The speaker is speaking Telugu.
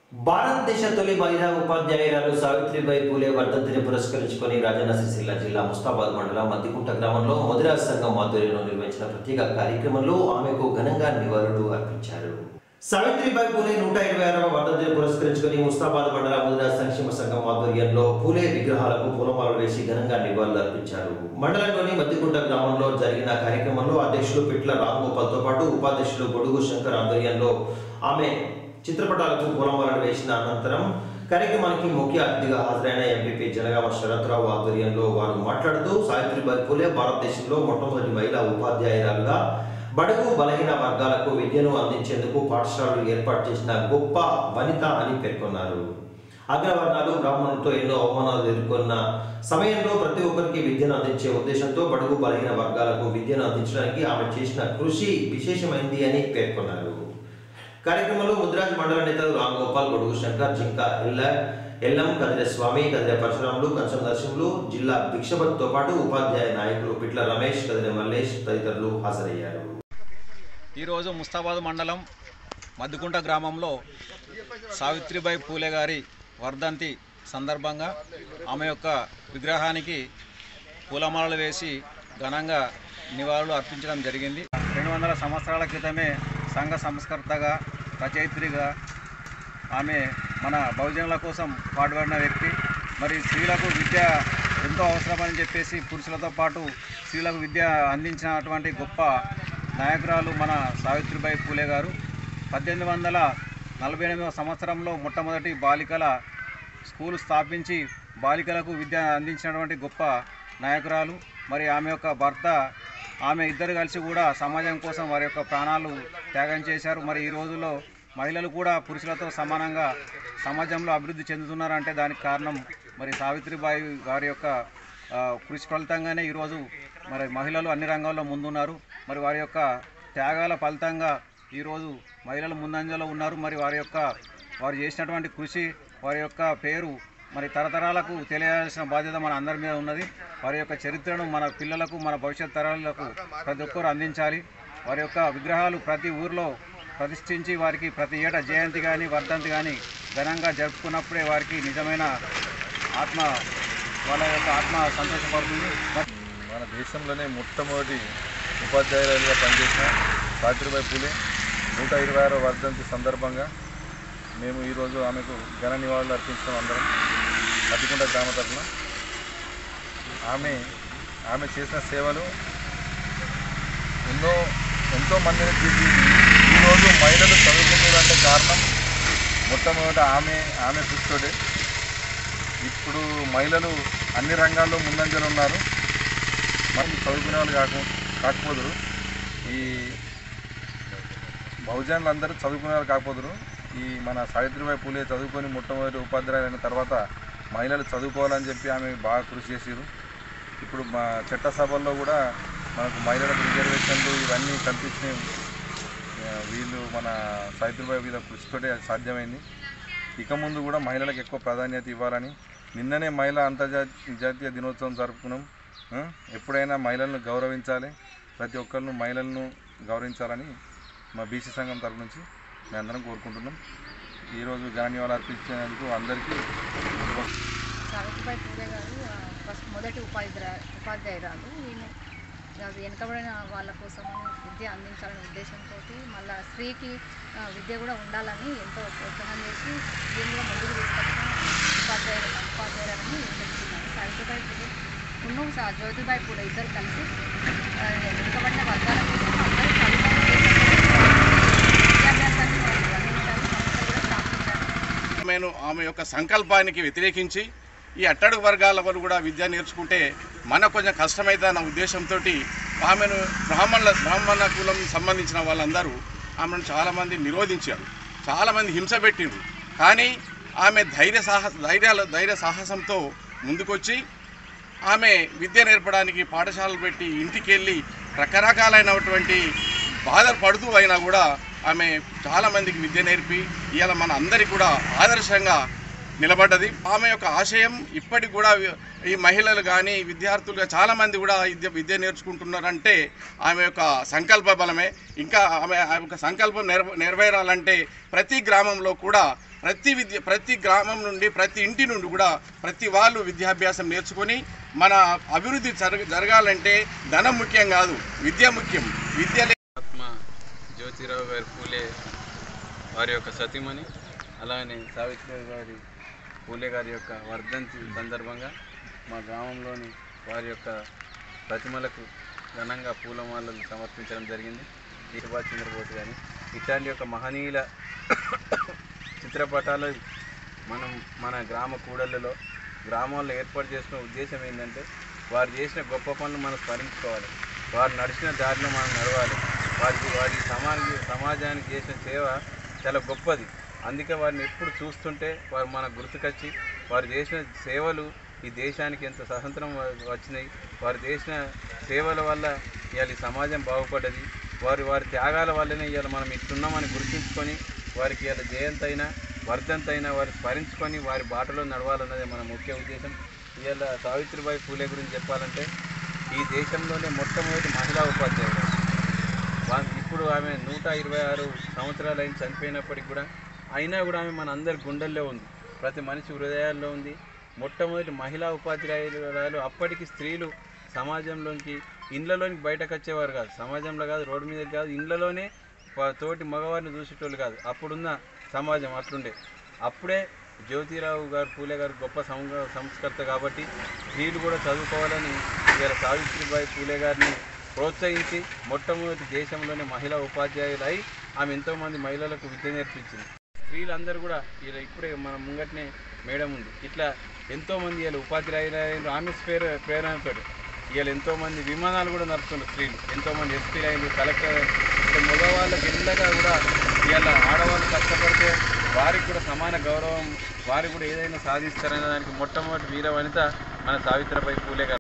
భారతదేశ తొలి మహిళా ఉపాధ్యాయురాలు సావిత్రిబాయి పూలే వర్ధంతిని పురస్కరించుకొని రాజన్న సిరిసిల్ల జిల్లా ముస్తాబాద్ మండలం మద్దికుంట గ్రామంలో ముదిరాజ్ సంఘం ఆధ్వర్యంలో నిర్వహించిన ప్రత్యేక కార్యక్రమంలో ఆమెకు ఘనంగా నివాళులు అర్పించారు. సావిత్రిబాయి పూలే 126వ వర్ధంతిని పురస్కరించుకొని ముస్తాబాద్ మండల ముదిరాజ్ సంక్షేమ సంఘం ఆధ్వర్యంలో పూలే విగ్రహాలకు పూలమాలలు వేసి ఘనంగా నివాళులు అర్పించారు. మండలంలోని మద్దికుంట గ్రామంలో జరిగిన కార్యక్రమంలో అధ్యక్షులు పిట్ల రాంగోపాల్తో పాటు ఉపాధ్యక్షులు గొడుగు శంకర్ ఆధ్వర్యంలో ఆమె చిత్రపటాలకు పూలమాలలు వేసిన అనంతరం కార్యక్రమానికి ముఖ్య అతిథిగా హాజరైన ఎంపీపీ జనగామ శరత్రావు ఆధ్వర్యంలో వారు మాట్లాడుతూ సావిత్రిబాయి పూలే భారతదేశంలో మొట్టమొదటి మహిళా ఉపాధ్యాయురాలుగా బడుగు బలహీన వర్గాలకు విద్యను అందించేందుకు పాఠశాలలు ఏర్పాటు చేసిన గొప్ప వనిత అని పేర్కొన్నారు. అగ్రవర్ణాలు బ్రాహ్మణులతో ఎన్నో అవమానాలు ఎదుర్కొన్న సమయంలో ప్రతి ఒక్కరికి విద్యను అందించే ఉద్దేశంతో బడుగు బలహీన వర్గాలకు విద్యను అందించడానికి ఆమె చేసిన కృషి విశేషమైంది అని పేర్కొన్నారు. కార్యక్రమంలో ముదిరాజ్ మండల నేతలు రాంగోపాల్, గొడుగు శంకర్, జింక ఎల్లం, కదిరే స్వామి, కదిరే పరశురాములు, కంచం నరసింహులు, జిల్లా భిక్షపతితో పాటు ఉపాధ్యాయ నాయకులు పిట్ల రమేష్, కదిరే మల్లేష్ తదితరులు హాజరయ్యారు. ఈరోజు ముస్తాబాద్ మండలం మద్దికుంట గ్రామంలో సావిత్రిబాయి పూలే గారి వర్ధంతి సందర్భంగా ఆమె యొక్క విగ్రహానికి పూలమాలలు వేసి ఘనంగా నివాళులు అర్పించడం జరిగింది. 200 సంవత్సరాల క్రితమే సంఘ సంస్కర్తగా, రచయిత్రిగా ఆమె మన బహుజనుల కోసం పాటుపడిన వ్యక్తి. మరి స్త్రీలకు విద్య ఎంతో అవసరమని చెప్పేసి పురుషులతో పాటు స్త్రీలకు విద్య అందించినటువంటి గొప్ప నాయకురాలు మన సావిత్రిబాయి పూలే గారు. 1848వ సంవత్సరంలో మొట్టమొదటి బాలికల స్కూలు స్థాపించి బాలికలకు విద్య అందించినటువంటి గొప్ప నాయకురాలు. మరి ఆమె యొక్క భర్త, ఆమె ఇద్దరు కలిసి కూడా సమాజం కోసం వారి యొక్క ప్రాణాలు త్యాగం చేశారు. మరి ఈ రోజుల్లో మహిళలు కూడా పురుషులతో సమానంగా సమాజంలో అభివృద్ధి చెందుతున్నారంటే దానికి కారణం మరి సావిత్రిబాయి గారి యొక్క కృషి ఫలితంగానే ఈరోజు మరి మహిళలు అన్ని రంగాల్లో ముందున్నారు. మరి వారి యొక్క త్యాగాల ఫలితంగా ఈరోజు మహిళలు ముందంజలో ఉన్నారు. మరి వారు చేసినటువంటి కృషి, వారి యొక్క పేరు మరి తరతరాలకు తెలియాల్సిన బాధ్యత మన అందరి మీద ఉన్నది. వారి యొక్క చరిత్రను మన పిల్లలకు, మన భవిష్యత్ తరాలకు ప్రతి ఒక్కరు అందించాలి. వారి యొక్క విగ్రహాలు ప్రతి ఊరిలో ప్రతిష్ఠించి వారికి ప్రతి ఏటా జయంతి కానీ వర్ధంతి కానీ ఘనంగా జరుపుకున్నప్పుడే వారికి నిజమైన వాళ్ళ యొక్క ఆత్మ సంతోషపడుతుంది. మన దేశంలోనే మొట్టమొదటి ఉపాధ్యాయురాలుగా పనిచేసిన సావిత్రిబాయి పూలే 126వ వర్ధంతి సందర్భంగా మేము ఈరోజు ఆమెకు ఘన నివాళులు అర్పించడం అందరం మద్దికుంట గ్రామ తరఫున. ఆమె చేసిన సేవలు ఎంతో మందిని తీర్చిదిద్ది ఈరోజు మహిళలు చదువుకుంటున్నారంటే కారణం మొట్టమొదట ఆమె కృషితోటే. ఇప్పుడు మహిళలు అన్ని రంగాల్లో ముందంజలు ఉన్నారు. మనం చదువుకునే వాళ్ళు కాకపోదురు, ఈ బహుజనులందరూ చదువుకునే వాళ్ళు కాకపోదురు. ఈ మన సావిత్రిబాయి పూలే చదువుకొని మొట్టమొదటి ఉపాధ్యాయులైన తర్వాత మహిళలు చదువుకోవాలని చెప్పి ఆమె బాగా కృషి చేసారు. ఇప్పుడు మా చట్టసభల్లో కూడా మనకు మహిళలకు రిజర్వేషన్లు ఇవన్నీ కల్పించిన వీళ్ళు మన సావిత్రిబాయి వీళ్ళ కృషితోటే సాధ్యమైంది. ఇక ముందు కూడా మహిళలకు ఎక్కువ ప్రాధాన్యత ఇవ్వాలని నిన్ననే మహిళా అంతర్జాతీయ దినోత్సవం జరుపుకున్నాం. ఎప్పుడైనా మహిళలను గౌరవించాలి, ప్రతి ఒక్కరిని మహిళలను గౌరవించాలని మా బీసీ సంఘం తరఫు నుంచి మేము అందరం కోరుకుంటున్నాం. ఈరోజు ఘన నివాళులు అర్పించినందుకు అందరికీ. సావిత్రిబాయి పూలే గారు మొదటి ఉపాధ్యాయురాలు. ఈమె వెనుకబడిన వాళ్ళ కోసము విద్య అందించాలనే ఉద్దేశంతో మళ్ళీ స్త్రీకి విద్య కూడా ఉండాలని ఎంతో ప్రోత్సాహం చేసి దీన్ని ముందుకు తీసుకొచ్చిన ఉపాధ్యాయురాలని చెప్తున్నాను. సావిత్రిబాయి పూలే జ్యోతిబాయి పూలే ఇద్దరు కలిసి వెనుకబడిన వర్గాల కోసం అందరూ విద్యాభ్యాసాన్ని అందించాలి, సంస్థలు కూడా స్థాపించారు. ఆమె యొక్క సంకల్పానికి వ్యతిరేకించి ఈ అట్టడుగు వర్గాల వారు కూడా విద్య నేర్చుకుంటే మనకు కొంచెం కష్టమైతే అన్న ఉద్దేశంతో ఆమెను బ్రాహ్మణ కులం సంబంధించిన వాళ్ళందరూ ఆమెను చాలామంది నిరోధించారు, చాలామంది హింస పెట్టిండ్రు. కానీ ఆమె ధైర్య సాహసంతో ముందుకొచ్చి ఆమె విద్య నేర్పడానికి పాఠశాలలు పెట్టి ఇంటికి వెళ్ళి రకరకాలైనటువంటి బాధలు పడుతూ అయినా కూడా ఆమె చాలామందికి విద్య నేర్పి ఇవాళ మన అందరికీ కూడా ఆదర్శంగా నిలబడ్డది. ఆమె యొక్క ఆశయం ఇప్పటికి కూడా ఈ మహిళలు కానీ విద్యార్థులుగా చాలామంది కూడా విద్య నేర్చుకుంటున్నారంటే ఆమె యొక్క సంకల్ప బలమే. ఇంకా ఆమె యొక్క సంకల్పం నెరవేరాలంటే ప్రతి గ్రామంలో కూడా ప్రతి గ్రామం నుండి ప్రతి ఇంటి నుండి కూడా ప్రతి వాళ్ళు విద్యాభ్యాసం నేర్చుకొని మన అభివృద్ధి జరగాలంటే ధనం ముఖ్యం కాదు, విద్య ముఖ్యం. విద్య మహాత్మ జ్యోతిరావు గారి పూలే వారి యొక్క సతీమణి, అలానే సావిత్రిబాయి పూలే గారి యొక్క వర్ధంతి సందర్భంగా మా గ్రామంలోని వారి యొక్క ప్రతిమలకు ఘనంగా పూలమాలలు సమర్పించడం జరిగింది. సుభాష్ చంద్రబోస్ కానీ ఇట్లాంటి యొక్క మహనీయుల చిత్రపటాలు మన గ్రామ కూడళ్ళలో గ్రామాల్లో ఏర్పాటు చేసిన ఉద్దేశం ఏంటంటే వారు చేసిన గొప్ప పనులు మనం స్మరించుకోవాలి, వారు నడిచిన దారిలో మనం నడవాలి. వారి సమాజానికి చేసిన సేవ చాలా గొప్పది. అందుకే వారిని ఎప్పుడు చూస్తుంటే వారు మనకు గుర్తుకొచ్చి వారు చేసిన సేవలు ఈ దేశానికి ఎంత స్వతంత్రం వచ్చినాయి, వారు చేసిన సేవల వల్ల ఇవాళ ఈ సమాజం బాగుపడ్డది, వారి త్యాగాల వల్లనే ఇవాళ మనం ఇట్లున్నామని గుర్తించుకొని వారికి ఇవాళ జయంతి అయినా వర్ధంతి అయినా వారు స్మరించుకొని వారి బాటలో నడవాలన్నదే మన ముఖ్య ఉద్దేశం. ఇవాళ సావిత్రిబాయి పూలే గురించి చెప్పాలంటే ఈ దేశంలోనే మొట్టమొదటి మహిళా ఉపాధ్యాయులు. ఇప్పుడు ఆమె 126 సంవత్సరాలు అయిన చనిపోయినప్పటికి కూడా అయినా కూడా ఆమె మన అందరి గుండెల్లో ఉంది, ప్రతి మనిషి హృదయాల్లో ఉంది. మొట్టమొదటి మహిళా ఉపాధ్యాయురాలు. అప్పటికి స్త్రీలు సమాజంలోకి ఇండ్లలోనికి బయటకు వచ్చేవారు కాదు, సమాజంలో కాదు, రోడ్డు మీద కాదు, ఇండ్లలోనే తోటి మగవారిని చూసేటోళ్ళు కాదు. అప్పుడున్న సమాజం అట్లుండే. అప్పుడే జ్యోతిరావు గారు పూలే గారు గొప్ప సంస్కర్త కాబట్టి స్త్రీలు కూడా చదువుకోవాలని ఇవాళ సావిత్రిబాయి పూలే గారిని ప్రోత్సహించి మొట్టమొదటి దేశంలోనే మహిళా ఉపాధ్యాయులై ఆమె ఎంతోమంది మహిళలకు విద్య నేర్పించింది. స్త్రీలందరూ కూడా ఇలా ఇప్పుడే మన ముంగట్నే మేడం ఉంది, ఇట్లా ఎంతోమంది ఇలా ఉపాధ్యాయులు ఆమె ప్రేరణతో ఇవాళ ఎంతోమంది విమానాలు కూడా నడుపుతున్నారు స్త్రీలు, ఎంతోమంది ఎస్పీలు అయిన కలెక్టర్. మగవాళ్ళకి ఎల్లగా కూడా ఇవాళ ఆడవాళ్ళు కష్టపడితే వారికి కూడా సమాన గౌరవం, వారికి కూడా ఏదైనా సాధిస్తారనే దానికి మొట్టమొదటి వీర వనిత మన సావిత్రిబాయి పూలే గారు.